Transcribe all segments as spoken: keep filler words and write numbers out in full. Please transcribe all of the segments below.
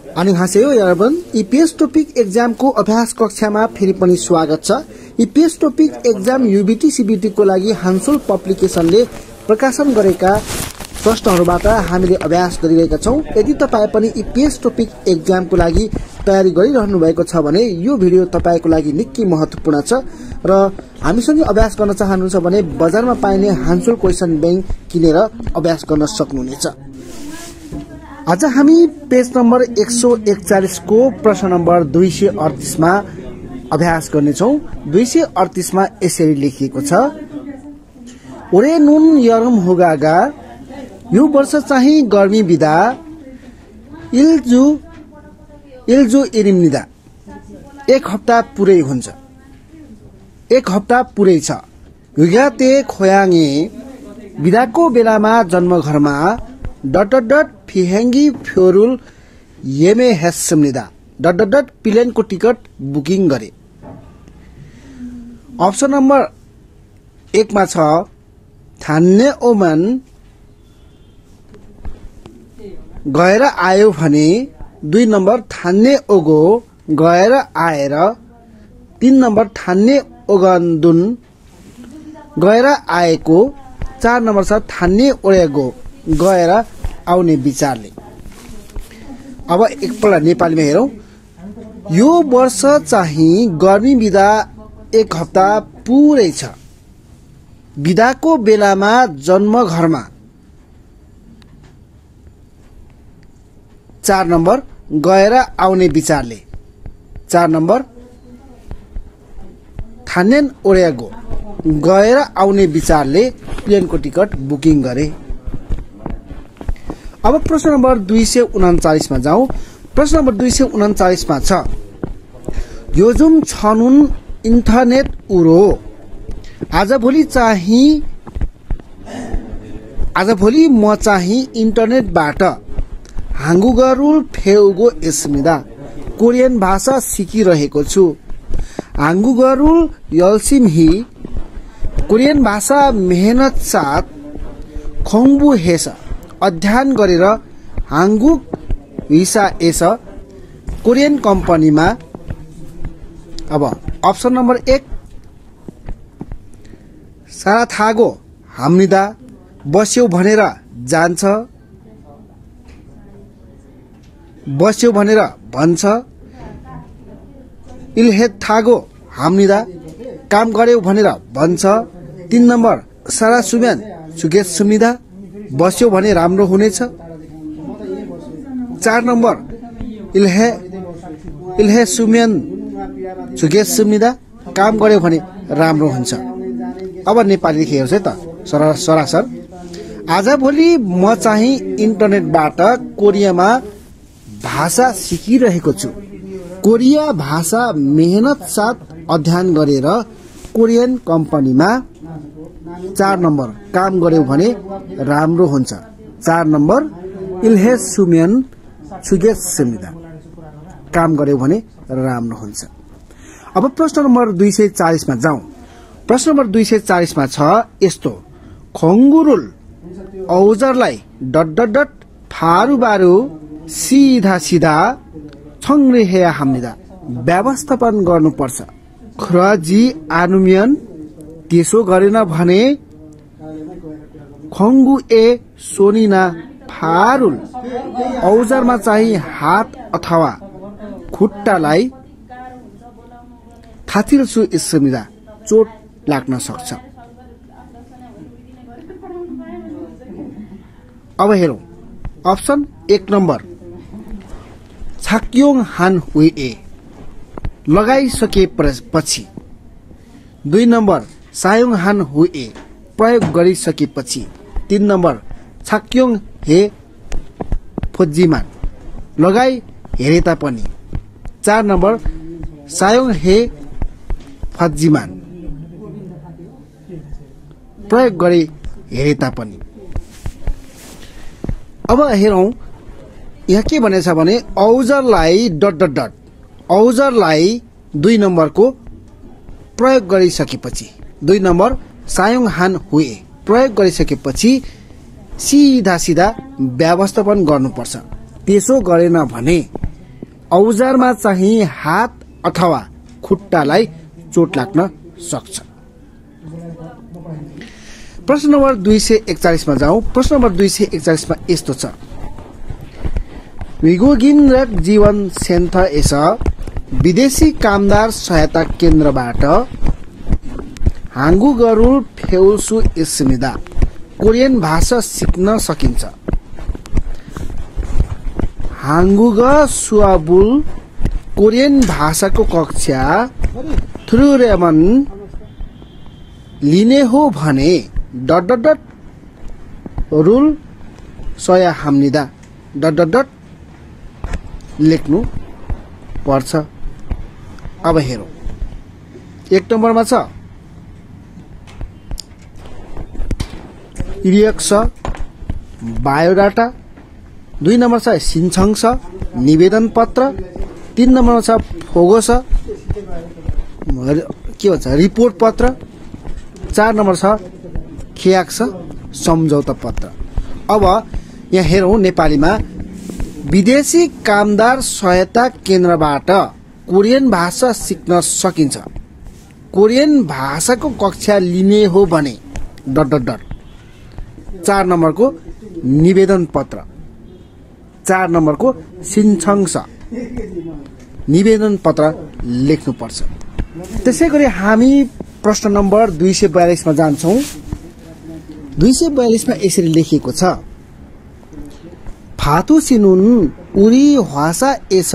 안녕하세요 여러분. इपीएस topic exam को अभ्यास कक्षामा फेरि पनि स्वागत छ। EPS topic exam UBT CBT को लागि हान्सोल पब्लिकेशनले प्रकाशन गरेका प्रश्नहरुबाट हामीले अभ्यास गरिरहेका छौं। यदि तपाई पनि इपीएस टोपिक एक्जाम को लागि तयारी गरिरहनु भएको छ भने यो भिडियो तपाईको लागि निकै महत्त्वपूर्ण छ र हामीसँग अभ्यास गर्न चाहनुहुन्छ भने बजारमा पाइने हान्सोल क्वेशन बैंक किनेर अभ्यास गर्न सक्नुहुनेछ। आज हामी पेज नम्बर एक सौ एकचालीस को प्रश्न नम्बर दुई सौ अड़तीस मा अभ्यास गर्नेछौं। दुई सौ अड़तीस मा यसरी लेखिएको छ, ओरे नुन यरम होगागा, यो वर्ष चाहिँ गर्मी बिदा, इल्जु इल्जु इरिमनिदा, एक हप्ता पुरै हुन्छ, एक हप्ता पुरै छ। युगाते खोयाङे, बिदाको बेलामा जन्मघरमा डट डट डट फिहेंगी फ्योरुल येमे हेसमनिदा, डट डट डट प्लेनको टिकट बुकिङ गरे। अप्सन नम्बर एक मा छ थान्ने ओमन गएर आयो भने, दुई नम्बर थान्ने ओगो गएर आएर, तीन नम्बर थान्ने ओगन्दुन गएर आएको, चार नम्बर छ थान्ने ओरेगो गएर आउने विचारले। अब एकपल्ट नेपालीमा हेरौं। यो वर्ष चाहिँ गर्मी बिदा एक हप्ता पुरै छ, बिदाको बेलामा जन्म घरमा, चार नम्बर गएर आउने विचारले, चार नम्बर थानेन ओरेगो गएर आउने विचारले प्लेनको टिकट बुकिङ गरे। अब प्रश्न नम्बर दुई सौ उनचालीस मा जाउँ। प्रश्न नम्बर दुई सौ उनचालीस मा छ, योजुम छनुन इन्टरनेट उरो, आज भोलि चाहिँ आज भोलि म चाहिँ इन्टरनेटबाट हाङ्गुगरुल फेउगो एस्मिदा, कोरियन भाषा सिकिरहेको छु। हाङ्गुगरुल यल्सिम हि, कोरियन भाषा मेहनत साथ खोङ्बु हेस, अध्ययन गरेर हाङ्गुक भिसा एस, कोरियन कम्पनीमा। अब अप्सन नम्बर एक सारा थागो हाम्निदा, बस्यो भनेर जान्छ, बस्यो भनेर भन्छ। इल्हेत थागो हाम्निदा, काम गर्यो भनेर भन्छ। तीन नम्बर सारा सुम्यान सुगेत सुम्निदा, बस्यो भने राम्रो हुनेछ। चार नम्बर इल्हे इल्हे सुम्यान सुगेत सुम्निदा, काम गर्यो भने राम्रो हुन्छ। अब नेपाली लेखेको छ त सरा सरासर। आज भोलि म चाहिँ इन्टरनेटबाट कोरियामा भाषा सिकिरहेको छु। कोरिया भाषा मेहनत साथ अध्ययन गरेर कोरियन कम्पनीमा। चार नम्बर काम गर्यो भने राम्रो हुन्छ। चार नम्बर इल्हे सुम्यान सुगेत सुम्निदा, काम गर्यो भने राम्रो हुन्छ। अब प्रश्न नम्बर दुई सय चालीस मा जाउँ। प्रश्न नम्बर दुई सय चालीस मा छ यस्तो, खोङ्गुरुल औजरलाई डट डट डट फारू बारू सीधा सीधा छङ्रे हेया हाम्निदा, व्यवस्थापन गर्नुपर्छ। खरजी आनुमियन, त्यसो गरेन भने खोङ्गु ए सोनिना फारुल, औजारमा चाहिँ हात अथवा खुट्टालाई थाथिल्सु इस्मिदा, चोट लाग्न सक्छ। अब हेरौं अप्सन एक नम्बर छाक्योङ हान हुए, लगाइसकेपछि। दुई नम्बर सायोङ हान हुए, प्रयोग गरिसकेपछि। तीन नम्बर छाक्योङ हे फोजिमान, लगाई हेरे तापनि। चार नम्बर सायोङ हे फजिमान, प्रयोग गरे हेरे तापनि। अब हेरौं यहाँ के भनेछ भने औजरलाई डट डट डट, औजरलाई दुई नम्बरको प्रयोग गरिसकेपछि। दुई नम्बर सायोङ हान हुए, प्रयोग गरिसकेपछि सीधा सीधा व्यवस्थापन गर्नुपर्छ। त्यसो गरेन भने औजारमा चाहिँ हात अथवा खुट्टालाई चोट लाग्न सक्छ। प्रश्न नम्बर दुई सय एकचालिस मा जाउँ। प्रश्न नम्बर दुई सय एकचालिस मा यस्तो छ, विगोगिन जीवन सेन्थ एस विदेशी कामदार सहायता केन्द्रबाट हाङ्गु गरुल फेउसु इस्मिदा कोरियन भाषा सिक्न सकिन्छ। हाङ्गुग सुअबुल कोरियन भाषाको कक्षा थ्रुरेमन लिने हो भने डट डट डट रुल सया हाम्निदा डट डट डट लेख्नु पर्छ। अब हेरौँ, एक नम्बरमा छ इरियक्स बायोडाटा, दुई नम्बर छ सिन्छङ्स निवेदन पत्र, तीन नम्बरमा छ फोगोस के भन्छ रिपोर्ट पत्र, चार नम्बर छ खियाक्स सम्झौता पत्र। अब यहाँ हेरौँ नेपालीमा, विदेशी कामदार सहायता केन्द्रबाट कोरियन भाषा सिक्न सकिन्छ। कोरियन भाषाको कक्षा लिने हो भने डट डट डट चार नम्बरको निवेदन पत्र, चार नम्बरको सिन्छङ्स निवेदन पत्र लेख्नुपर्छ। त्यसै गरी हामी प्रश्न नम्बर दुई सय बयालिस मा जान्छौँ। दुई सय बयालिस मा यसरी लेखिएको छ, फातु सिनुन उरी भाषा एस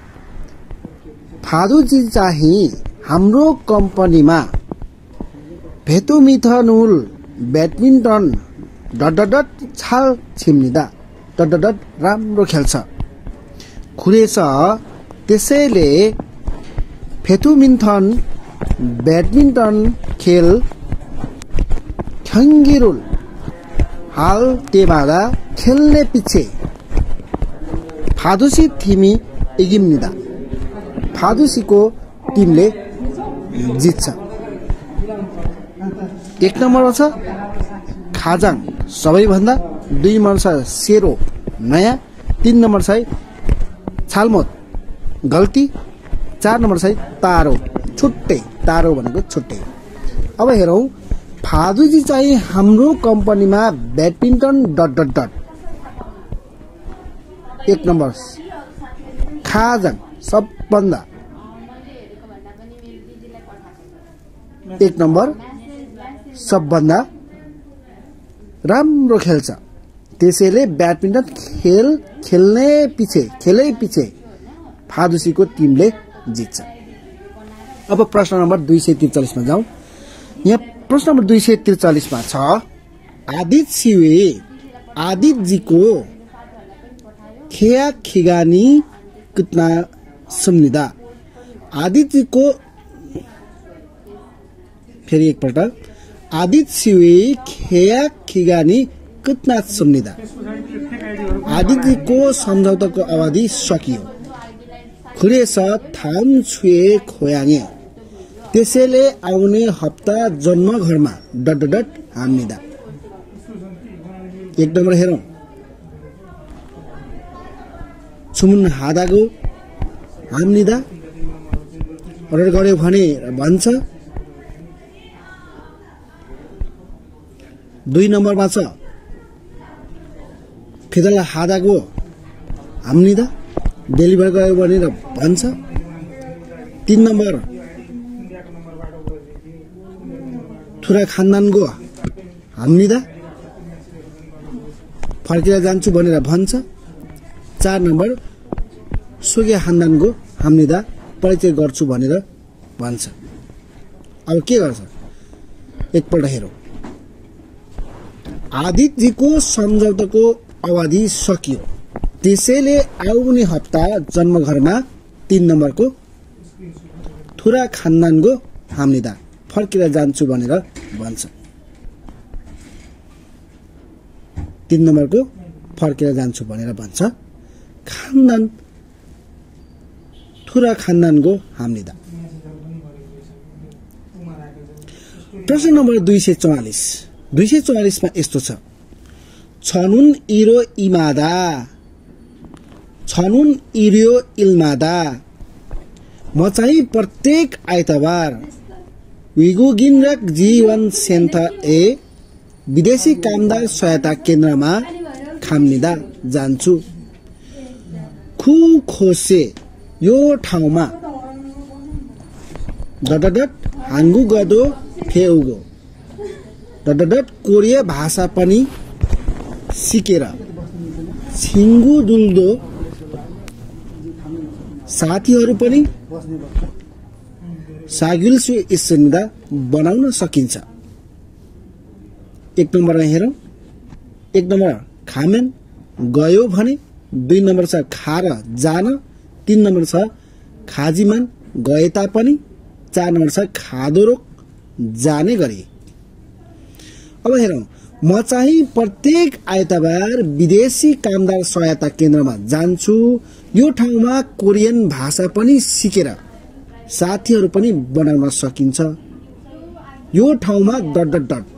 फादुजी चाहिँ हाम्रो कम्पनीमा भेतुमिथनुल ब्याडमिन्टन डट डट डट छाल छिम्निदा डट डट डट राम्रो खेल्छ। खुरेछ त्यसैले फेतुमिन्थन ब्याडमिन्टन खेल ख्याङ्गिरुल हाल तेमादा खेल्ने पछि फादुसी थिमी इगिम्निदा फादुसीको टिमले जित्छ। एक नम्बरमा छ खाजाङ सबैभन्दा, दुई नम्बर छ सेरो नयाँ, तीन नम्बर छ छालमोत गल्ती, चार नम्बर छ तारो छुट्टै, तारो भनेको छुट्टै। अब हेरौँ, फादुजी चाहिँ हाम्रो कम्पनीमा ब्याडमिन्टन डट डट डट एक नम्बर खाजाङ सबभन्दा, एक नम्बर सबभन्दा राम्रो खेल्छ, त्यसैले ब्याडमिन्टन खेल खेल्ने पछि खेलै पछि फादुसीको टिमले जित्छ। अब प्रश्न नम्बर दुई सय त्रिचालिस मा जाउँ। यहाँ प्रश्न नम्बर दुई सय त्रिचालिस मा छ, आदित सिवे आदितजीको खेया खिगानी कितना सम्निदा। आदितजीको फेरि एकपल्ट, आदित सिवे खेया खिगानी कितना सम्निदा। आदितजीको सम्झौताको अवधि सकियो। खुरेस थाम छुए खोयाङे त्यसैले आउने हप्ता जन्म घरमा डट डट डट हाम्निदा। एक नम्बर हेरौँ, छुमुन हादागो हाम्निदा अर्डर गर्यो भने भन्छ। दुई नम्बरमा छ फिदल हादागो हाम्निदा डेलिभर गर्यो भनेर भन्छ। तीन नम्बर थुरा खानदानको हाम्निदा फर्केर जान्छु भनेर भन्छ। चार नम्बर सुगे खानदानको हाम्निदा परिचय गर्छु भनेर भन्छ। अब के गर्छ एकपल्ट हेरौँ। आदितजीको सम्झौताको अवधि सकियो, त्यसैले आउने हप्ता जन्मघरमा तीन नम्बरको थुरा खानदानको हाम्निदा फर्केर जान्छु भनेर भन्छ। तीन नम्बरको फर्केर जान्छु भनेर भन्छ। खानदान थुरा खानदानको हाम्निदा। प्रश्न नम्बर दुई सय चौवालिस दुई सय चौवालिस मा यस्तो छ, छनुन इरो इमादा छनुन इरियो इल्मादा म चाहिँ प्रत्येक आइतबार विगुगिनरक जीवन सेन्थ ए विदेशी कामदार सहायता केन्द्रमा खाम्निदा जान्छु। खु खोसे यो ठाउँमा डडडट हाङ्गु गदो फेउगो डडडट कोरिया भाषा पनि सिकेर छिङ्गु दुल्दो साथीहरू पनि सागिल्सु इस्सन्दा बनाउन सकिन्छ। एक नम्बरमा हेरौँ। एक नम्बर खामेन गयो भने, दुई नम्बर छ खार जान, तीन नम्बर छ खाजिमान गए तापनि, चार नम्बर छ खादोरोक जाने गरी। अब हेरौँ। म चाहिँ प्रत्येक आइतबार विदेशी कामदार सहायता केन्द्रमा जान्छु। यो ठाउँमा कोरियन भाषा पनि सिकेर साथीहरू पनि बनाउन सकिन्छ। यो ठाउँमा डट डट डट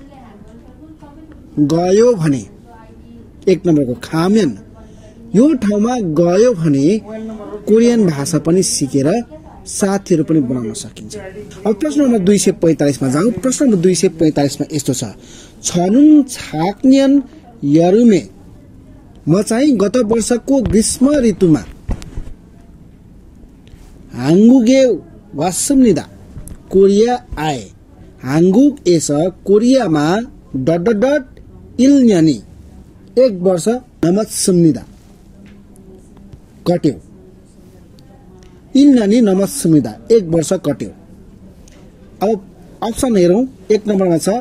गयो भने, एक नम्बरको खामेन यो ठाउँमा गयो भने कोरियन भाषा पनि सिकेर साथीहरू पनि बनाउन सकिन्छ। अब प्रश्न नम्बर दुई सय पैंतालीसमा जाउँ। प्रश्न नम्बर दुई सय पैंतालीसमा यस्तो छ। छनुन छाक्नियन यरुमे म चाहिँ गत वर्षको ग्रीष्म ऋतुमा हाङ्गुगे वासम्निदा कोरिया आए। हाङ्गुग एस कोरियामा डट डट डट इल्न्यानी एक वर्ष नमत्सम्निदा कट्यो। इल्न्यानी नमत्सम्निदा एक वर्ष कट्यो। अब अप्सन हेरौँ। एक नम्बरमा छ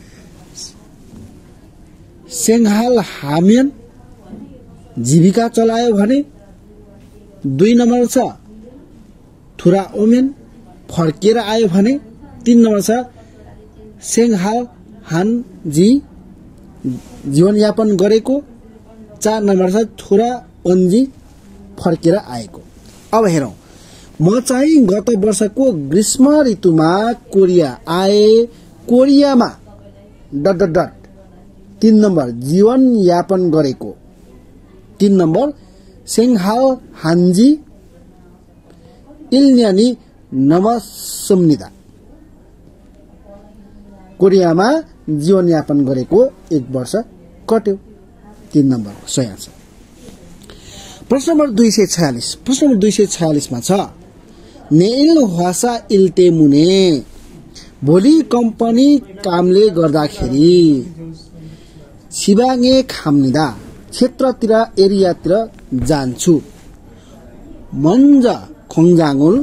सेङ्हाल हामियन जीविका चलायो भने, दुई नम्बर छ थुरा ओमेन फर्केर आयो भने, तीन नम्बर छ सेङ्हाल हानजी जीवनयापन गरेको, चार नम्बर छ थुरा ओन्जी फर्केर आएको। अब हेरौँ। म चाहिँ गत वर्षको ग्रीष्म ऋतुमा कोरिया आए। कोरियामा डट डट डट तीन नम्बर जीवन यापन गरेको, तीन नम्बर सेङ्हाल हान्जी इल्न्यानी नमसम्निदा कोरियामा जीवन यापन गरेको एक वर्ष कट्यो। तीन नम्बर सही आन्सर। प्रश्न नम्बर दुई सय छयालिस। प्रश्न नम्बर दुई सय छयालिसमा छ नेइल भाषा इल्टे मुने भोलि कम्पनी कामले गर्दाखेरि छिबाङे खाम्निदा क्षेत्रतिर एरियातिर जान्छु। मन्ज खोङजाङुल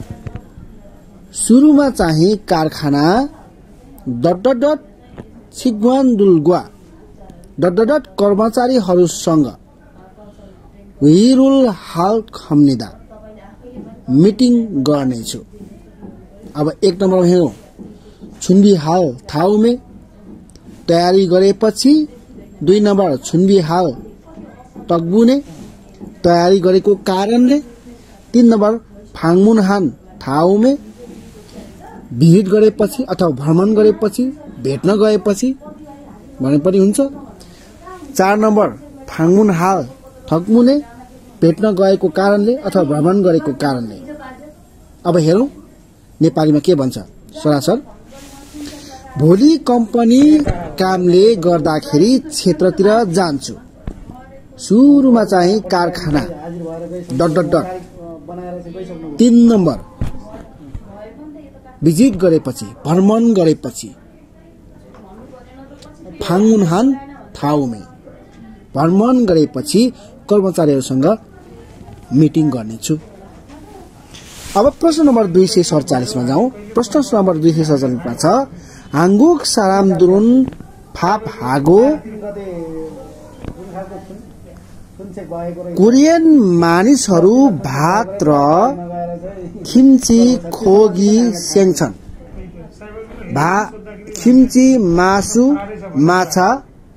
सुरुमा चाहिँ कारखाना डट डट डट छिग्वान दुलगुवा डट डट डट कर्मचारीहरूसँग विरुल हाल खम्निदा मिटिङ गर्नेछु। अब एक नम्बर हेरौँ। छुन्बी हाल थाउमे तयारी गरेपछि, दुई नम्बर छुन्बी हाल टकबुने तयारी गरेको कारणले, तीन नम्बर फाङमुनहान ठाउँमे भिजिट गरेपछि अथवा भ्रमण गरेपछि, भेट्न गएपछि भने पनि हुन्छ। चार नम्बर फाङमुन हाल ठकमुने भेट्न गएको कारणले अथवा भ्रमण गरेको कारणले। अब हेरौँ नेपालीमा के भन्छ सरासर। भोलि कम्पनी कामले गर्दाखेरि क्षेत्रतिर जान्छु। सुरुमा चाहिँ कारखाना डट डट डट, तीन नम्बर भिजिट गरेपछि भ्रमण गरेपछि, फाङमुनहान ठाउँमे भ्रमण गरेपछि कर्मचारीहरूसँग मिटिङ गर्नेछु। अब प्रश्न नम्बर दुई सय सडचालिसमा जाउँ। प्रश्न नम्बर दुई सय सडचालिसमा छ हाङ्गुक सारामदुरुन फाप हागो कोरियन मानिसहरू भात र खिम्ची खोगी सेङ्छन्। भा खिम्ची मासु माछा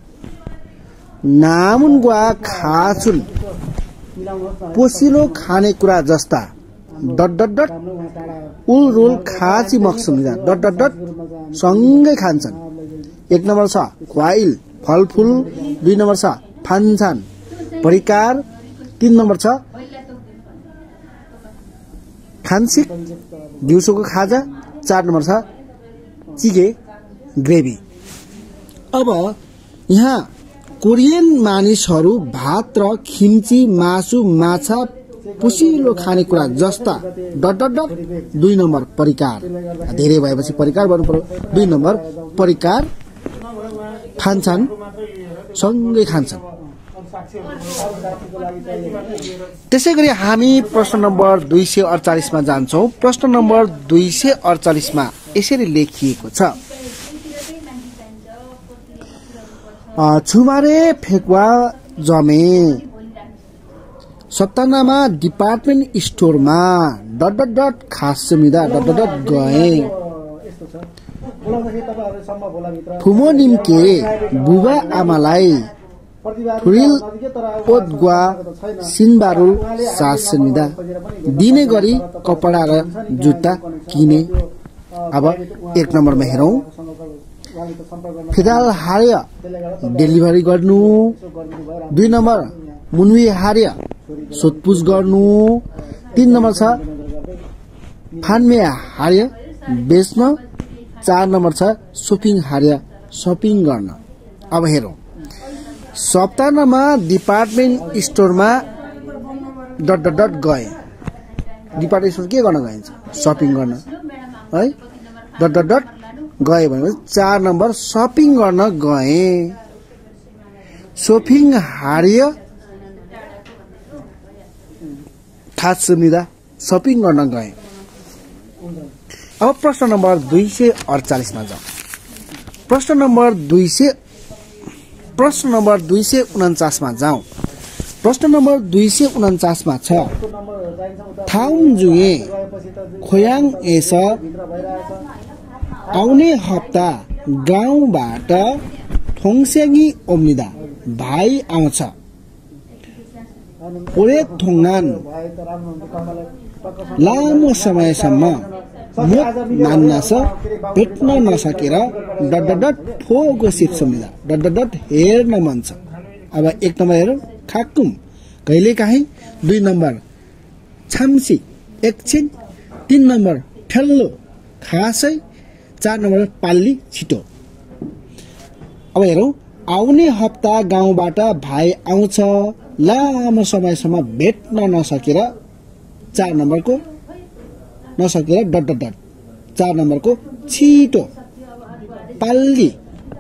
नामुनगुवा खाचुन पोसिलो खानेकुरा जस्ता डट डट डट उल रोल खाची मक्सुमिदा डट डट डट सँगै खान्छन्। एक नम्बर छ ख्वाइल फलफुल, दुई नम्बर छ फान्छान परिकार, तीन नम्बर छ खान्सिक दिउँसोको खाजा, चार नम्बर छ चिगे ग्रेभी। अब यहाँ कोरियन मानिसहरू भात र खिम्ची, मासु, माछा, पुसिलो खानेकुरा जस्ता डट डट डट दुई नम्बर परिकार, धेरै भएपछि परिकार भन्नु पर्यो, दुई नम्बर परिकार खान्छन्, सँगै खान्छन्। त्यसै गरी हामी प्रश्न नम्बर दुई सय अडचालिसमा जान्छौँ। प्रश्न नम्बर दुई सय अडचालिसमा यसरी लेखिएको छ, छुमारे फेकुवा जमे सत्तानामा डिपार्टमेन्ट स्टोरमा डट डट डट खास सुविधा डट डट डट गए। फुमो निम्के बुबा आमालाई थुरिल ओदगुवा सिनबारुल सास सुविधा दिने गरी कपडा र जुत्ता किने। अब एक नम्बरमा हेरौँ, फिदाल हार्य डेलिभरी गर्नु, दुई नम्बर मुन्वी हार्य सोधपुछ गर्नु, तीन नम्बर छ फान्मे हार्य बेच्न, चार नम्बर छ सोपिङ हार्य सपिङ गर्न। अब हेरौँ, सप्ताहमा डिपार्टमेन्ट स्टोरमा डट डट डट गए। डिपार्टमेन्ट स्टोर के गर्न गइन्छ? सपिङ गर्न है, डट डट डट गए भनेपछि चार नम्बर सपिङ गर्न गए। सोपिङ हार्य खास सुविधा सपिङ गर्न गए। अब प्रश्न नम्बर दुई सय अडचालिसमा जाउँ। प्रश्न नम्बर दुई सय प्रश्न नम्बर दुई सय उन्चासमा जाउँ। प्रश्न नम्बर दुई सय उन्चासमा छ, थाउम जुए खोयाङ एस आउने हप्ता गाउँबाट थोङस्याङ्गी ओम्निदा भाइ आउँछ। ओरे थोङनान लामो समयसम्म मुख मान्नास भेट्न नसकेर डट डट डट फोगो सिप सम्झिँदा डट डट डट हेर्न मन छ। अब एक नम्बर हेरौँ, खाकुम कहिलेकाहीँ, दुई नम्बर छाम्सी एकछिन, तीन नम्बर ठेल्लो खासै, चार नम्बर पाल्ली छिटो। अब हेरौँ, आउने हप्ता गाउँबाट भाइ आउँछ, लामो समयसम्म भेट्न नसकेर, चार नम्बरको नसकेर डट डट डट, चार नम्बरको छिटो, पाल्ली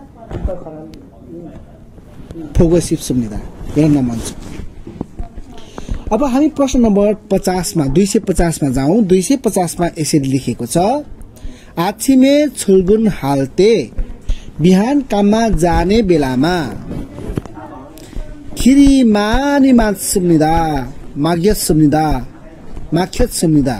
फोगो सिप सुम्निदा हेर्न मन छ। अब हामी प्रश्न नम्बर पचासमा दुई सय पचासमा जाउँ। दुई सय पचासमा यसरी लेखेको छ, आछिमे छुलगुन हाल्ते बिहान काममा जाने बेलामा खिरी मानी माछ सुम्निदा माग्यत सुम्निदा माख्यत सुम्निदा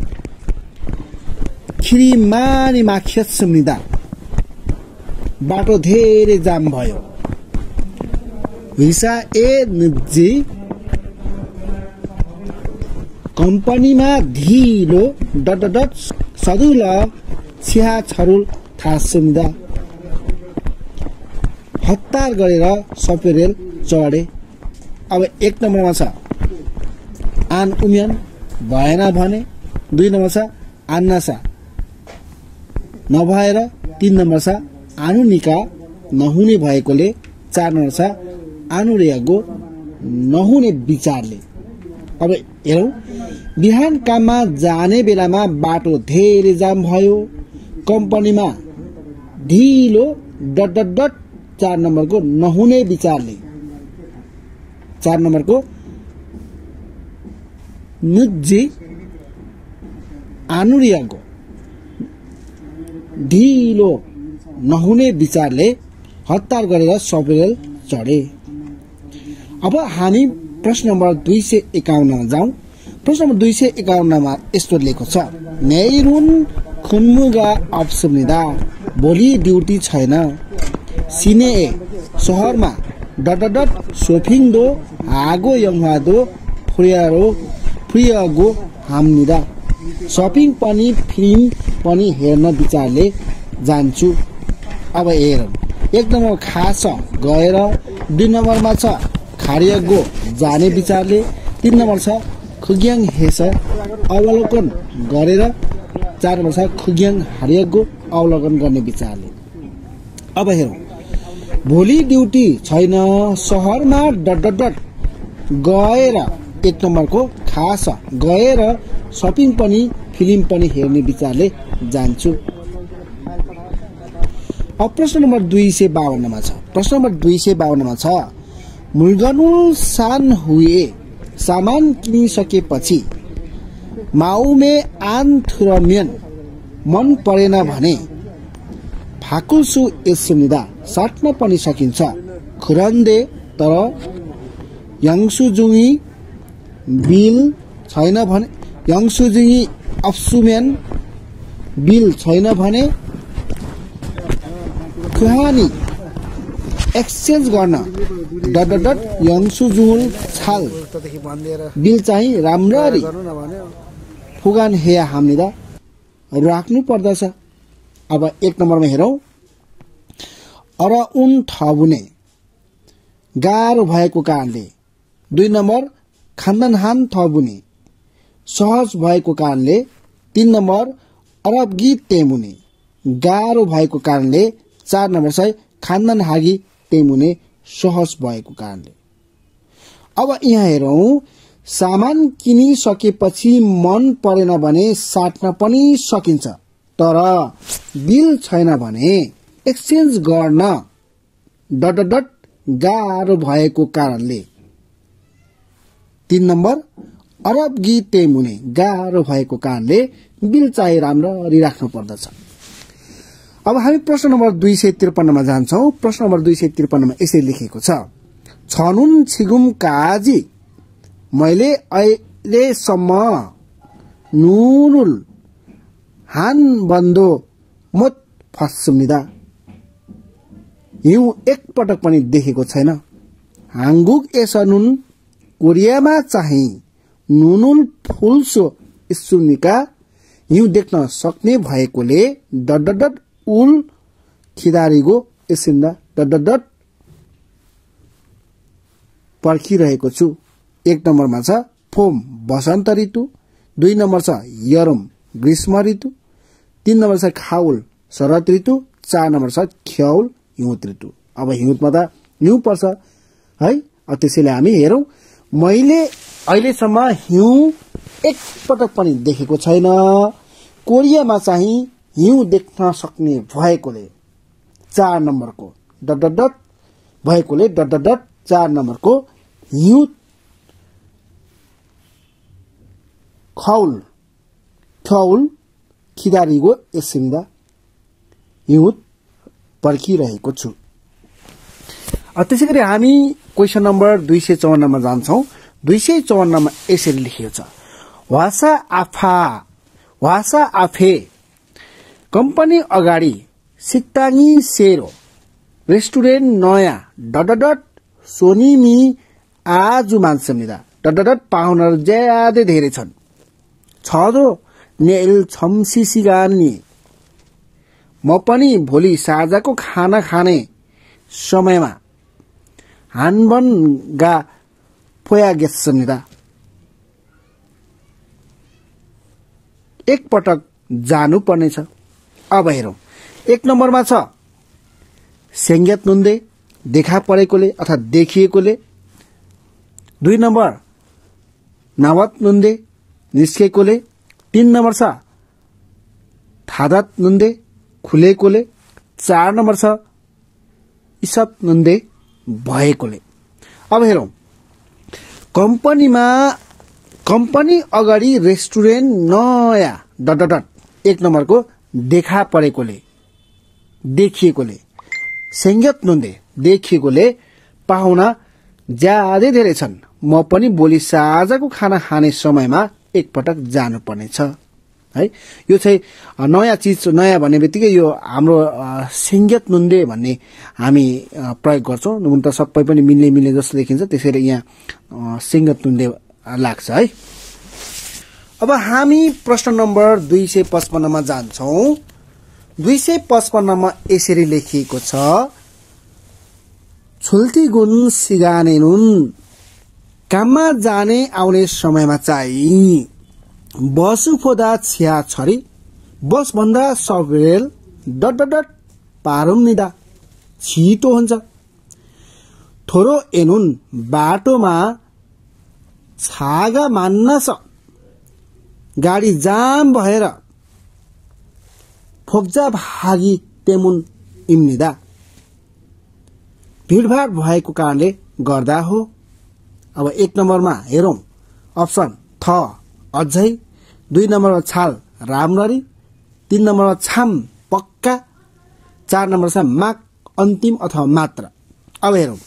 खिरी मानी माख्यत सुम्निदा बाटो धेरै जाम भयो। हिसा ए निजी कम्पनीमा ढिलो डट डट डट सदुल छिहा छरुल थाहा सुम्दा हतार गरेर सपेरेल चढे। अब एक नम्बरमा छ आन उम्यान भएन भने, दुई नम्बर छ आन्नासा नभएर, तीन नम्बर छ आनुनिका नहुने भएकोले, चार नम्बर छ आनुरेगो नहुने विचारले। अब हेरौँ, बिहान काममा जाने बेलामा बाटो धेरै जाम भयो, कम्पनीमा ढिलो डट डट डट, चार नम्बरको नहुने विचारले, चार नम्बरको नुजी आनुरियाको ढिलो नहुने विचारले हतार गरेर सपेरेल चढे। अब हामी प्रश्न नम्बर दुई सय एकाउन्नमा जाउँ। प्रश्न नम्बर दुई सय एकाउन्नमा यस्तो लेखेको छ, न्यायरुन खुन्मुगा अप्सुम्निदा भोलि ड्युटी छैन। सिने ए सहरमा डट डट डट सोफिङ दो हागो यङहादो फ्रियारो फ्रियागो हाम्निदा सपिङ पनि फिल्म पनि हेर्न विचारले जान्छु। अब हेरौँ, एक नम्बर खास गएर, दुई नम्बरमा छ खारियागो जाने विचारले, तीन नम्बर छ खुग्याङ हेस अवलोकन गरेर चार नम्बर छ खुग्याङ हरियाको अवलोकन गर्ने विचारले। अब हेरौँ भोलि ड्युटी छैन सहरमा डट डट डट गएर एक नम्बरको खास गएर सपिङ पनि फिल्म पनि हेर्ने विचारले जान्छु। अब प्रश्न नम्बर दुई सय बावन्नमा छ प्रश्न नम्बर दुई सय बावन्नमा छ मुलगनुल सान हुए सामान किनिसकेपछि माउमे आन थुरम्यन मन परेन भने फाकुसु यसुनिदा साट्न पनि सकिन्छ खुरन्दे तर यङसुजुङी बिल छैन भने यङसुजुङी अफ्सुमेन बिल छैन भने खुहानी एक्सचेन्ज गर्न डट डट डट यङसुजुङ छाल बिल चाहिँ राम्ररी फुगान हेया हामीदा राख्नु पर्दछ। अब एक नम्बरमा हेरौँ अर उन ठबुने गाह्रो भएको कारणले। दुई नम्बर खानदानहान थबुने सहज भएको कारणले। तीन नम्बर अरब गीत तेमुने गाह्रो भएको कारणले। चार नम्बर चाहिँ खानदान हागी तेमुने सहज भएको कारणले। अब यहाँ हेरौँ सामान किनिसकेपछि मन परेन भने साट्न पनि सकिन्छ तर बिल छैन भने एक्सचेन्ज गर्न डट डट डट गाह्रो भएको कारणले। तीन नम्बर अरब गीत तेमुने गाह्रो भएको कारणले बिल चाहिँ राम्ररी राख्नु पर्दछ। अब हामी प्रश्न नम्बर दुई सय त्रिपन्नमा जान्छौँ। प्रश्न नम्बर दुई सय त्रिपन्नमा यसरी लेखेको छ छनुन छिगुम काजी मैले अहिलेसम्म नुनुल हान बन्दो मोत फस्सुमिदा हिउँ एकपटक पनि देखेको छैन। हाङ्गुक एसनुन कोरियामा चाहिँ नुनुल फुल्सो इस्सुनिका हिउँ देख्न सक्ने भएकोले डट डट डट उल खिदारीगो एसिन्दा डट डट डट पर्खिरहेको छु। एक नम्बरमा छ फोम वसन्त ऋतु। दुई नम्बर छ यरम ग्रीष्म ऋतु। तीन नम्बर छ खाउल शरद ऋतु। चार नम्बर छ ख्याउल हिउँद ऋतु। अब हिउँदमा त हिउँ पर्छ है। अब त्यसैले हामी हेरौँ मैले अहिलेसम्म हिउँ एकपटक पनि देखेको छैन। कोरियामा चाहिँ हिउँ देख्न सक्ने भएकोले चार नम्बरको डट डट डट भएकोले डट डट डट चार नम्बरको हिउँ खौल खौल खिदारीगो एसिन्दा हिउँ पर्खिरहेको छु। त्यसै गरी हामी क्वेसन नम्बर दुई सय चौवन्नमा जान्छौँ। दुई सय चौवन्नमा यसरी लेखिएको छ वासा आफा वासा आफे कम्पनी अगाडि सिक्ताङी सेरो रेस्टुरेन्ट नयाँ डट डट सोनिमी आज मान्छमिदा डट डट पाहुनाहरू ज्यादै धेरै छन् छदो नेल छम्सिसिगानी म पनि भोलि साँझको खाना खाने समयमा हानबन गा फोया गेस्सनिदा एकपटक जानु पर्नेछ। अब हेरौँ एक नम्बरमा छ सेङ्गेत नुन्दे देखा परेकोले अथवा देखिएकोले। दुई नम्बर नावत नुन्दे निस्केकोले। तीन नम्बर छ थादत नुन्दे खुलेकोले। चार नम्बर छ इसप नुन्दे भएकोले। अब हेरौँ कम्पनीमा कम्पनी अगाडि रेस्टुरेन्ट नयाँ डट डट एक नम्बरको देखा परेकोले देखिएकोले। सेङ्गत नुन्दे देखिएकोले पाहुना ज्यादै धेरै छन् म पनि भोलि साँझको खाना खाने समयमा एकपटक जानुपर्नेछ है। यो चाहिँ नयाँ चिज नयाँ भन्ने बित्तिकै यो हाम्रो सेङ्गत नुन्दे भन्ने हामी प्रयोग गर्छौँ। हुन त सबै पनि मिल्ने मिल्ने जस्तो देखिन्छ त्यसैले यहाँ सेङ्गत नुन्दे लाग्छ है। अब हामी प्रश्न नम्बर दुई सय पचपन्नमा जान्छौँ। दुई सय पचपन्नमा यसरी लेखिएको छ छुल्ती गुण सिगानेनुन काममा जाने आउने समयमा चाहिँ बस फोदा छ्या छरी बस भन्दा सब रेल डट डट डट पारुम निदा छिटो हुन्छ। थोरो एनुन बाटोमा छागा मान्न स गाडी जाम भएर फोक्जा भागी तेमुन इम्निदा भिडभाड भएको कारणले गर्दा हो। अब एक नम्बरमा हेरौं अप्सन थ अझै, दुई नम्बरमा छाल राम्ररी, तीन नम्बरमा छाम पक्का, चार नम्बर छ माग अन्तिम अथवा मात्र। अब हेरौं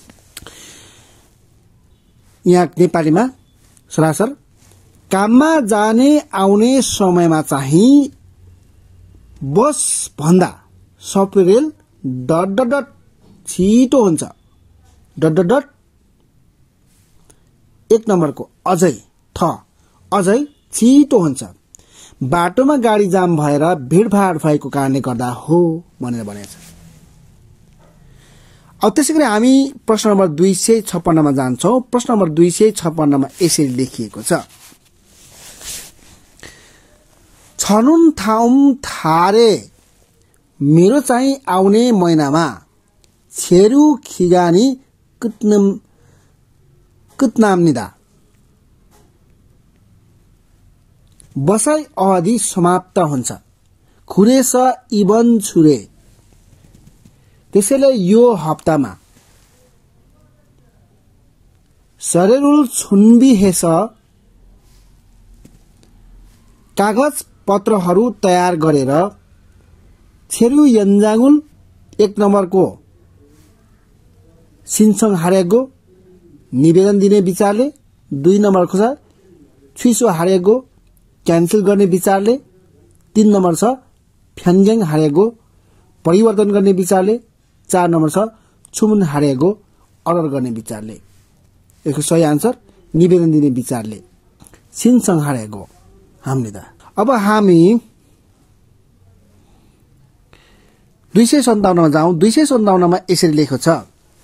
यहाँ नेपालीमा सरासर काममा जाने आउने समयमा चाहिँ बस भन्दा सबै रेल डट डट डट छिटो हुन्छ। डट डट डट एक नम्बरको अझै थ अझै छिटो हुन्छ। बाटोमा गाडी जाम भएर भिडभाड भएको कारणले गर्दा हो भनेर भनेको छ। अब त्यसै गरी हामी प्रश्न नम्बर दुई सय छप्पन्नमा जान्छौं। प्रश्न नम्बर दुई सय छप्पन्नमा यसरी लेखिएको छ, छनुन थाउम थारे मेरो चाहिँ आउने महिनामा छेरु खिगानी कुट्नम कुट्नाम्निदा बसाई अवधि समाप्त हुन्छ। खुरेस इबन छुरे त्यसैले यो हप्तामा सरेरुल छुन्बी हेस कागज पत्रहरू तयार गरेर छेरु यन्जाङुल एक नम्बरको सिन्सङ हारेगो निवेदन दिने विचारले, दुई नम्बरको छ छुइसो हारेगो क्यान्सल गर्ने विचारले, तीन नम्बर छ फ्यान्ज्याङ हारेगो परिवर्तन गर्ने विचारले, चार नम्बर छ छुमुन हारेगो अर्डर गर्ने विचारले। यसको सही आन्सर निवेदन दिने विचारले सिन्सङ हारेगो हामीले त। अब हामी दुई सय सन्ताउन्नमा जाउँ। दुई सय सन्ताउन्नमा यसरी लेखेको छ,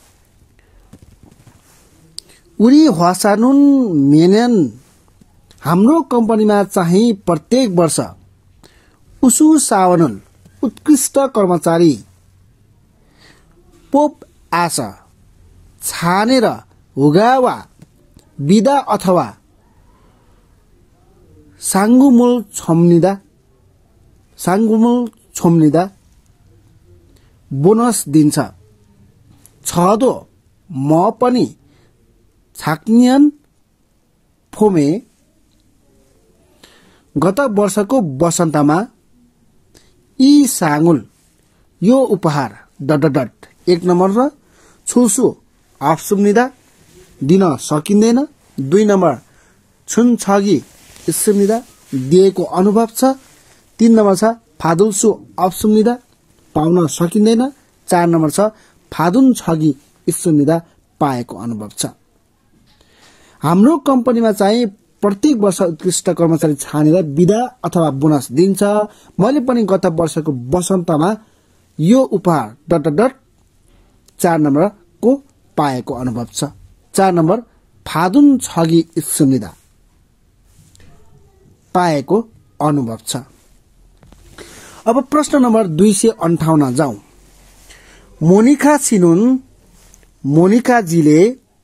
उरी हसानुन मेनन हाम्रो कम्पनीमा चाहिँ प्रत्येक वर्ष उसु सावनुल उत्कृष्ट कर्मचारी पोप आस छानेर हुगावा बिदा अथवा साङ्गुमुल छोम्निदा साङ्गुमुल छोम्निदा बोनस दिन्छ। छदो म पनि छाक्नियन फोमे गत वर्षको वसन्तमा यी साङ्गुल यो उपहार डट डट एक नम्बर र छुसु अफसुम्निदा दिन सकिँदैन, दुई नम्बर छुन छगी इस्सुम्निदा दिएको अनुभव छ, तीन नम्बर छ फादुल्सु अफसुम्निदा पाउन सकिँदैन, चार नम्बर छ फादुन छगी इस्सुम्निदा पाएको अनुभव छ। हाम्रो कम्पनीमा चाहिँ प्रत्येक वर्ष उत्कृष्ट कर्मचारी छानेर बिदा अथवा बोनस दिन्छ। मैले पनि गत वर्षको वसन्तमा यो उपहार डट डट डट चार नम्बरको पाएको अनुभव छ। चार नम्बर फादुन छगी इस्सुम्निदा पाएको अनुभव छ। अब प्रश्न नम्बर दुई सय अन्ठाउन्न जाउँ। मोनिका छिनुन मोनिकाजीले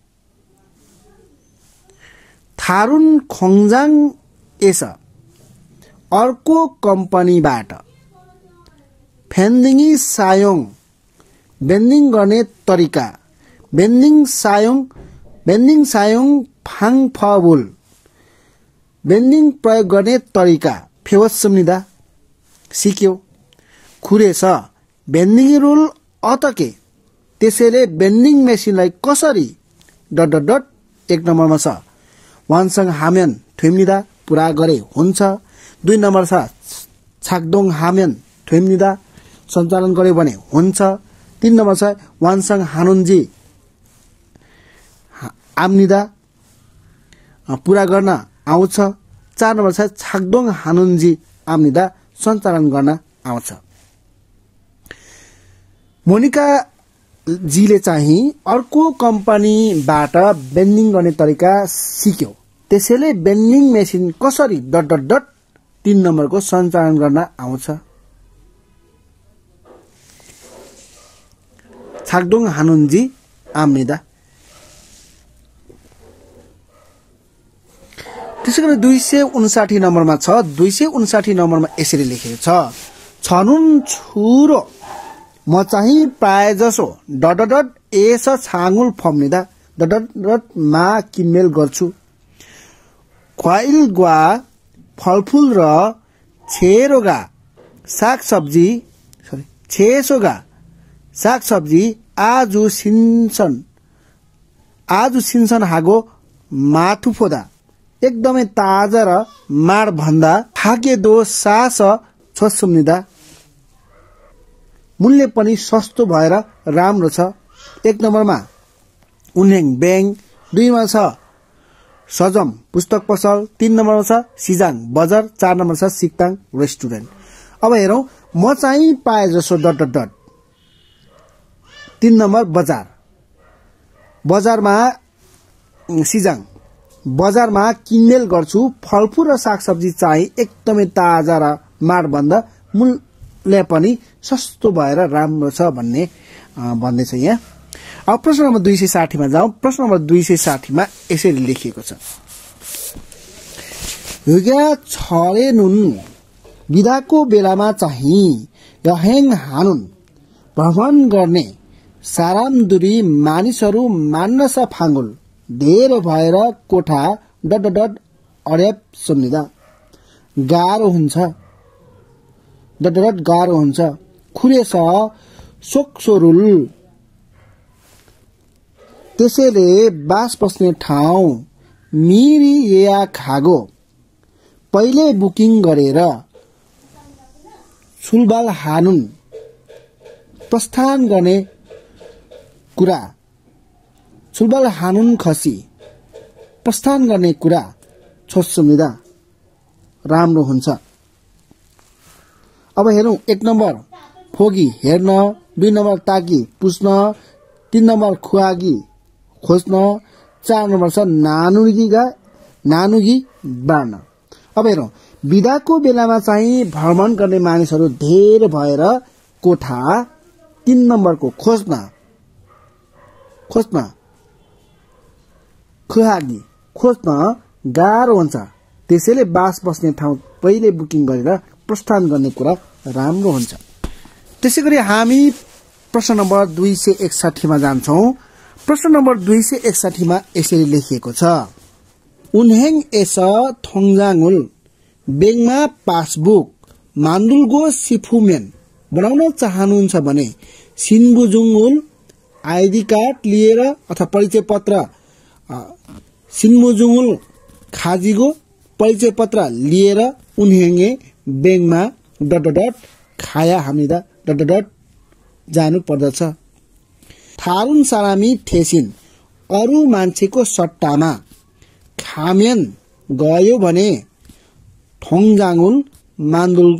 थारुन खोङजाङ एस अर्को कम्पनीबाट फेन्दिङी सायोङ बेन्डिङ गर्ने तरिका बेन्डिङ सायोङ बेन्डिङ सायोङ फाङ फबुल बेन्डिङ प्रयोग गर्ने तरिका फेवसम्निदा सिक्यो। खुरेछ बेन्डिङ रुल अतके त्यसैले बेन्डिङ मेसिनलाई कसरी डट डट डट एक नम्बरमा छ वानसँग हाम्यान थुम्निदा पुरा गरे हुन्छ, दुई नम्बर छ छाक्दोङ हाम्यान थुम्निदा सञ्चालन गरे भने हुन्छ, तीन नम्बर छ वानसँग हानुन्जी आम्निदा पुरा गर्न आउँछ, चार नम्बर छ छाक्दोङ हानुन्जी आम्निदा सञ्चालन गर्न आउँछ। मोनिका जीले चाहिँ अर्को कम्पनीबाट बेन्डिङ गर्ने तरिका सिक्यो। त्यसैले बेन्डिङ मेसिन कसरी डट डट डट तीन नम्बरको सञ्चालन गर्न आउँछ। छाक्दोङ हानुनजी आम्निदा। त्यसै गरी दुई सय उन्साठी नम्बरमा छ। दुई सय उन्साठी नम्बरमा यसरी लेखेको छ, छनुन छुरो म चाहिँ प्राय जसो डट डट डट एस छाङ्गुल फम्निदा डट डट डट मा किनमेल गर्छु। ख्वाइल ग्वा फलफुल र छेरोगा सागसब्जी सरी छेसोगा सागसब्जी आज सिन्सन आज सिन्सन हागो माथु फोदा एकदमै ताजा र माड भन्दा खाकेदो सास छोसुम्निदा। मूल्य पनि सस्तो भएर राम्रो छ। एक नम्बरमा उन्हेङ ब्याङ, दुईमा छ सजम पुस्तक पसल, तीन नम्बरमा छ सिजाङ बजार, चार नम्बर छ सिक्ताङ रेस्टुरेन्ट। अब हेरौं, म चाहिँ पाए जसो डट डट डट तीन नम्बर बजार, बजारमा सिजाङ, बजारमा किनमेल गर्छु। फलफुल र सागसब्जी चाहिँ एकदमै ताजा र माड भन्दा मूल्य पनि सस्तो भएर राम्रो छ भन्ने भन्दैछ यहाँ। अब प्रश्न नम्बर दुई सय साठीमा जाउँ। प्रश्न नम्बर दुई सय साठीमा यसरी लेखिएको छ, हुग्या छरे नुन बिदाको बेलामा चाहिँ यहेङ हानुन भ्रमण गर्ने सारामदुरी मानिसहरू मान्नस फाङ्गुल धेर भएर कोठा डट डट अड्याप सुन्निदा गाह्रो हुन्छ डट डट गाह्रो हुन्छ। खुरेस सोक्सोरुल त्यसैले बास बस्ने ठाउँ मिरी या खागो पहिले बुकिङ गरेर सुलबाल हानुन प्रस्थान गर्ने कुरा सुलबाल हानुन खसी प्रस्थान गर्ने कुरा छोस्सुमिदा राम्रो हुन्छ। अब हेरौं, एक नम्बर फोगी हेर्न, दुई नम्बर ताकी पुस्न, तीन नम्बर खुवागी खोज्न, चार नम्बर छ नानुगीगा नानुगी बाँड्न। अब हेरौं, बिदाको बेलामा चाहिँ भ्रमण गर्ने मानिसहरू धेर भएर कोठा, तीन नम्बरको खोज्न खोज्न खुहागी खोज्न गाह्रो हुन्छ, त्यसैले बास बस्ने ठाउँ पहिले बुकिङ गरेर प्रस्थान गर्ने कुरा राम्रो हुन्छ। त्यसै गरी हामी प्रश्न नम्बर दुई सय एकसाठीमा जान्छौं। प्रश्न नम्बर दुई सय एकसाठीमा यसरी लेखिएको छ, उन्हेङ एस थोङजाङुल बेङमा पासबुक मान्दुलगो सिफुमेन बनाउन चाहनुहुन्छ भने सिन्बुजुङुल आइडी कार्ड लिएर अथवा परिचय पत्र सिन्बुजुङुल खाजीगो परिचय पत्र लिएर उन्हेङे बेङमा डट डट खाया हामीदा डट डट जानु पर्दछ। थारुन सारामी ठेसिन अरू मान्छेको सट्टामा खामेन गयो भने ठोङजाङुल मान्दुल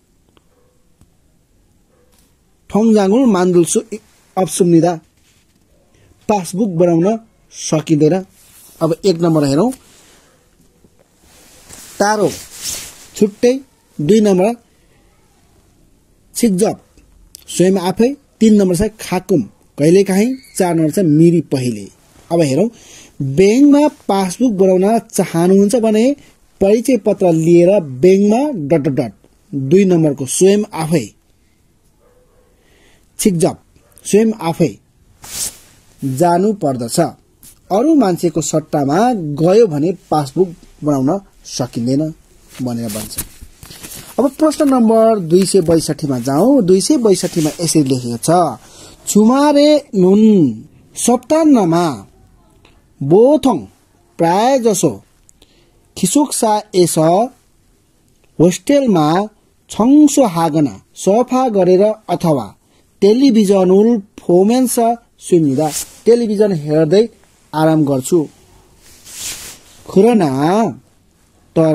ठोङजाङुल मान्दुल्सु अप्सुम्निदा पासबुक बनाउन सकिँदैन। अब एक नम्बर हेरौं, तारो छुट्टै, दुई नम्बर सिक्जप स्वयं आफै, तीन नम्बर छ खाकुम कहिलेकाहीँ, चार नम्बर छ मिरी पहिले। अब हेरौं, ब्याङ्कमा पासबुक बनाउन चाहनुहुन्छ भने परिचय पत्र लिएर ब्याङ्कमा डट डट दुई नम्बरको स्वयं आफै सिक्जप स्वयं आफै जानु पर्दछ। अरू मान्छेको सट्टामा गयो भने पासबुक बनाउन सकिँदैन भनेर भन्छ। अब प्रश्न नम्बर दुई सय बैसठीमा जाउँ। दुई सय बैसठीमा यसरी लेखेको छ, छुमारे नुन सप्ताहमा बोथङ प्राय जसो खिसोक्सा एस होस्टेलमा छङ्सो हागना सफा गरेर अथवा टेलिभिजनुल फोमेन्स सुनिदा टेलिभिजन हेर्दै आराम गर्छु। खुरना तर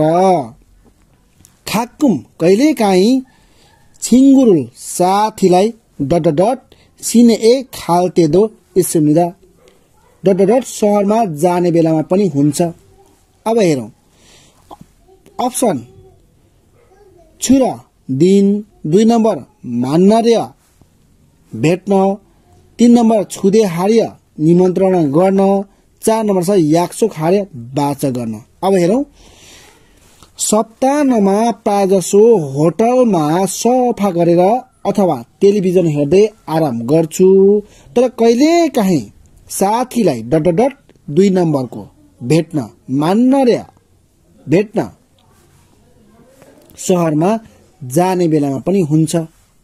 खाकुम कहिलेकाहीँ छिङ्गुरुल साथीलाई डट डट सिने खाल्तेदो इसुम्निदा डट डट शहरमा जाने बेलामा पनि हुन्छ। अब हेरौं अप्सन छुर दिन, दुई नम्बर मान्नर्य भेट्न, तीन नम्बर छुदे हार्य निमन्त्रण गर्न, चार नम्बर छ याक्सो हार्य वाचा गर्न। अब हेरौं सप्ताहमा प्रायजसो होटलमा सफा गरेर अथवा टेलिभिजन हेर्दै आराम गर्छु, तर कहिले काहीँ साथीलाई डट डट दुई नम्बरको भेट्न, मान्नर्य भेट्न शहरमा जाने बेलामा पनि हुन्छ।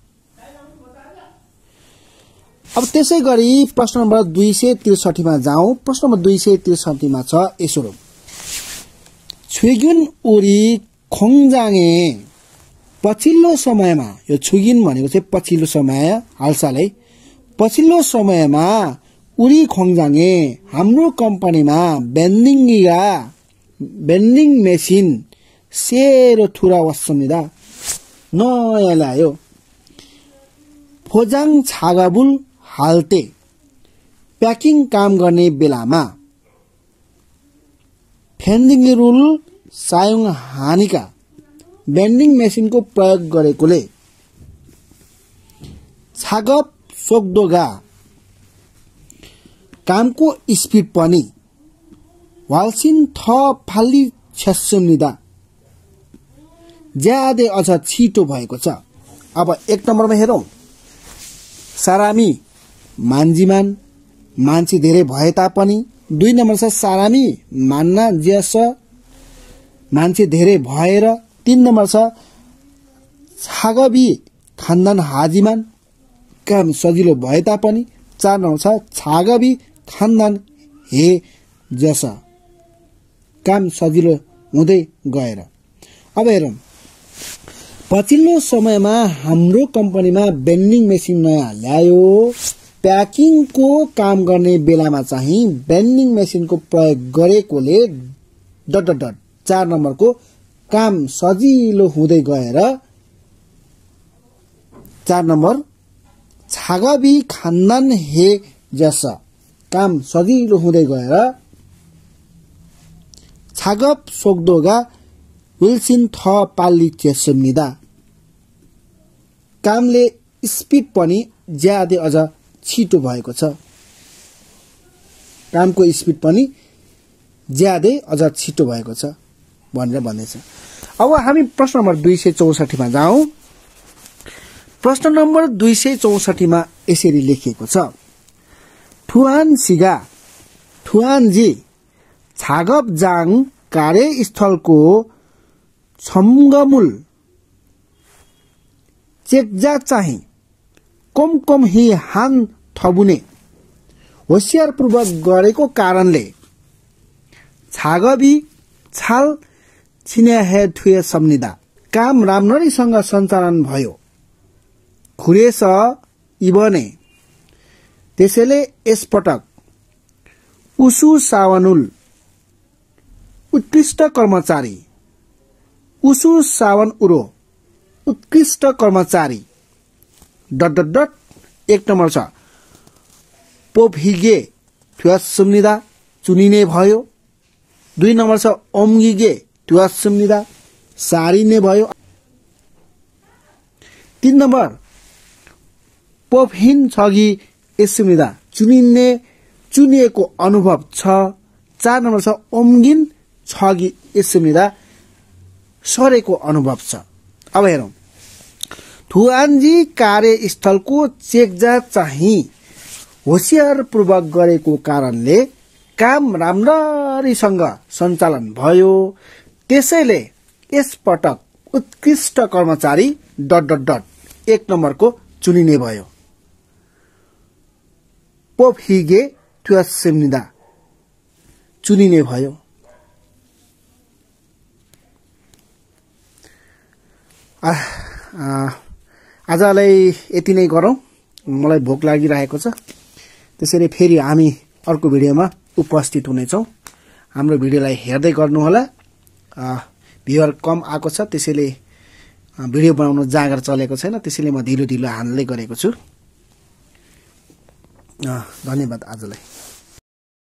अब त्यसै गरी प्रश्न नम्बर दुई सय त्रिसठी मा जाउँ। प्रश्न नम्बर दुई सय त्रिसठी मा छ यसो छुगिन उरी खोङजाङे पछिल्लो समयमा, यो छुगिन भनेको चाहिँ पछिल्लो समय हालसालै, पछिल्लो समयमा उरी खोङजाङे हाम्रो कम्पनीमा बेन्डिङगा बेन्डिङ मेसिन सेरो थुरा वस्समिदा नयाँ ल्यायो। फोजाङ छागाबुल हाल्ते प्याकिङ काम गर्ने बेलामा फेन्डिङ रुल सायुङ हानिका बेन्डिङ मेसिनको प्रयोग गरेकोले छागप सोक्दोगा कामको स्पिड पनि वाल्सिन थ फाली छ्यासुनिदा ज्यादै अझ छिटो भएको छ। अब एक नम्बरमा हेरौं सारामी मान्जिमान मान्छे धेरै भए तापनि, दुई नम्बर छ सारामी मान्ना ज्यास मान्छे धेरै भएर, तीन नम्बर छ छागबी खानदान हाजिमान काम सजिलो भए तापनि, चार नम्बर छ छागबी खानदान हे जस काम सजिलो हुँदै गएर। अब हेरौं पछिल्लो समयमा हाम्रो कम्पनीमा बेन्डिङ मेसिन नयाँ ल्यायो, प्याकिङको काम गर्ने बेलामा चाहिँ बेन्डिङ मेसिनको प्रयोग गरेकोले डट डट डट चार नम्बरको काम सजिलो हुँदै गएर, चार नम्बर छागबी खानदान हे जस काम सजिलो हुँदै गएर, छागप सोक्दोगा विल्सिन थ पाल्ली चेसुम्निदा कामले स्पिड पनि ज्यादै अझ छिटो भएको छ। कामको स्पिड पनि ज्यादै अझ छिटो भएको छ भनेर भन्दैछ। अब हामी प्रश्न नम्बर दुई सय चौसठी मा जाउँ। प्रश्न नम्बर दुई सय चौसठी मा यसरी लेखिएको छ ठुहान सिगा ठुहानजी छागप जाङ कार्यस्थलको छम्गमुल चेकजा चाहिँ कम कम हि हान थबुने होशियारपूर्वक गरेको कारणले छागबी छाल छिन्याहे ठुए सम्निदा काम राम्ररीसँग सञ्चालन भयो। खुरेस इबने त्यसैले यसपटक उसु सावनुल उत्कृष्ट कर्मचारी उसु सावन उरो उत्कृष्ट कर्मचारी डट डट डट एक नम्बर छ पोपहिगे ठुयासुम्निदा चुनिने भयो, दुई नम्बर छ ओमगिगे ठुयासुम्निदा सारिने भयो, तीन नम्बर पोपहिन छगी यसुम्निदा चुनिने चुनिएको अनुभव छ, चार नम्बर छ ओमगिन छगी यसुम्निदा सरेको अनुभव छ। अब हेरौं ठुहानजी कार्यस्थलको चेकजा चाहिँ होशियारपूर्वक गरेको कारणले काम राम्ररीसँग सञ्चालन भयो, त्यसैले यसपटक उत्कृष्ट कर्मचारी डट डट डट एक नम्बरको चुनिने भयो। पोपहिगे ठुयासुम्निदा चुनिने भयो। आजलाई यति नै गरौं, मलाई भोक लागिरहेको छ। त्यसैले फेरि हामी अर्को भिडियोमा उपस्थित हुनेछौं। हाम्रो भिडियोलाई हेर्दै गर्नुहोला। भ्युअर कम आएको छ, त्यसैले भिडियो बनाउन जाँगर चलेको छैन, त्यसैले म ढिलो ढिलो हाल्दै गरेको छु। धन्यवाद आजलाई।